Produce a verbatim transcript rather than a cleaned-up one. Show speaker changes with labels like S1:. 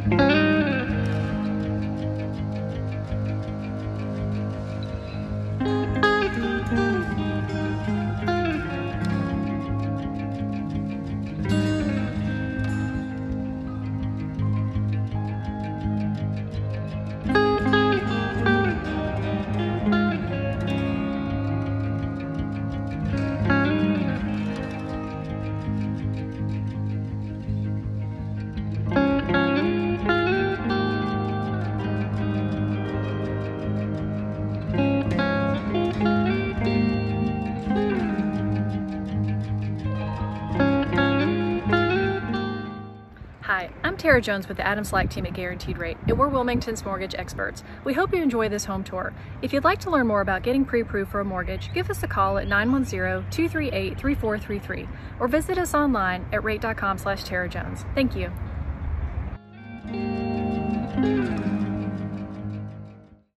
S1: Hi, I'm Tara Jones with the Adam Slack team at Guaranteed Rate, and we're Wilmington's mortgage experts. We hope you enjoy this home tour. If you'd like to learn more about getting pre-approved for a mortgage, give us a call at nine one zero, two three eight, three four three three or visit us online at rate dot com slash Tara Jones. Thank you.